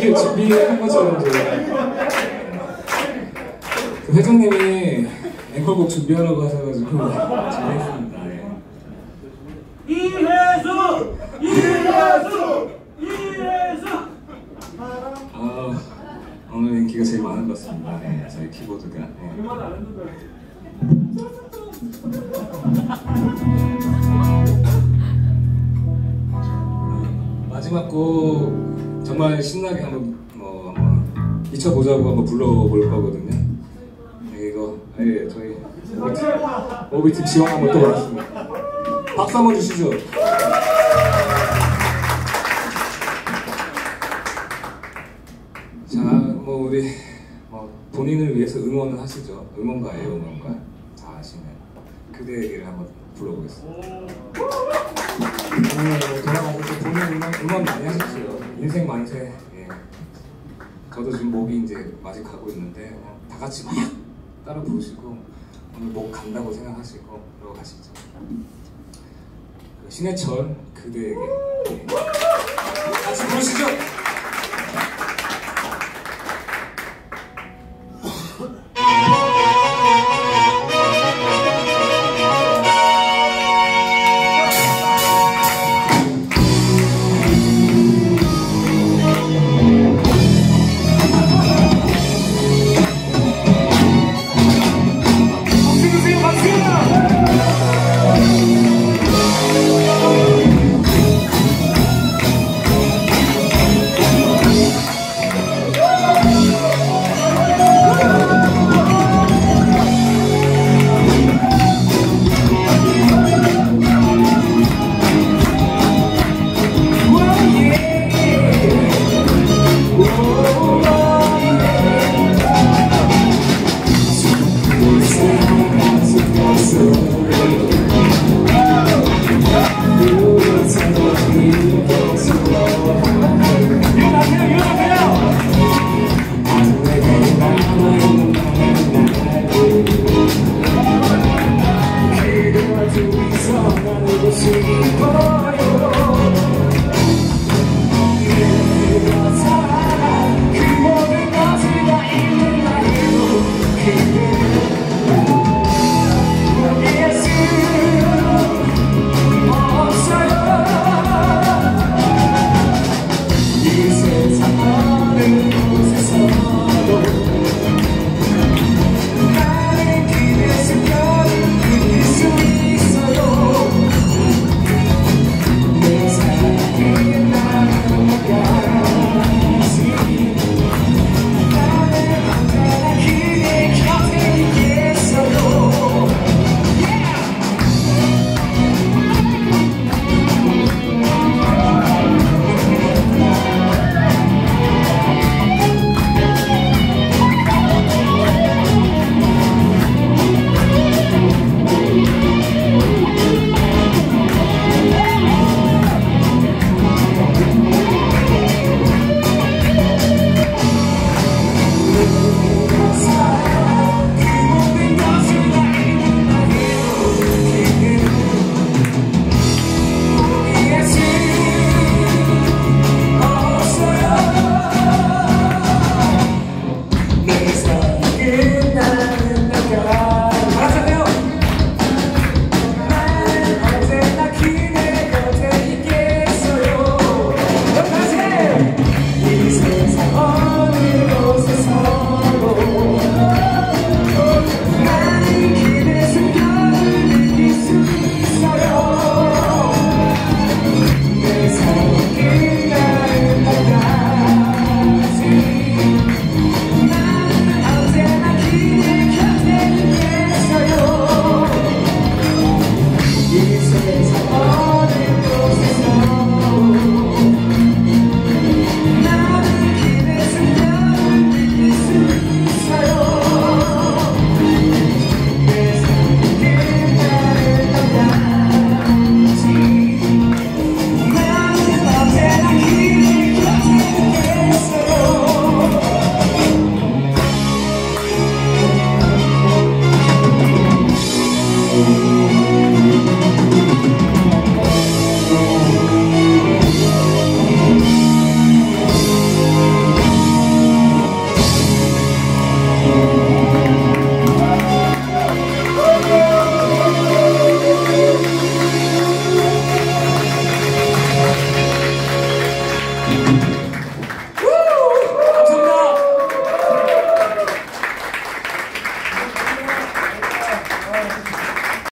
이게 준비한 것처럼 그 회장님이 앵콜곡 준비하라고 하셔가지고 준비했습니다. 이혜수! 이혜수! 이혜수! 오늘 인기가 제일 많은 것 같습니다. 네, 저희 키보드가. 네. 마지막 곡 정말 신나게 한번 한번 잊혀보자고 한번 불러볼 거거든요. 네, 이거 저희 오비팀 지원 한번 또 왔습니다. 박수 한번 주시죠. 자, 우리 본인을 위해서 응원을 하시죠. 응원가예요, 응원가. 다 아시는 그대에게를 한번 불러보겠습니다. 돌아가셔서 본인 응원 많이 하십시오. 인생 만세. 예. 저도 지금 목이 이제 아직 가고 있는데 다 같이 막 따라 부르시고 오늘 목 간다고 생각하시고 그러고 가시죠. 신해철 그대에게. 예. 같이 부르시죠. 이 세상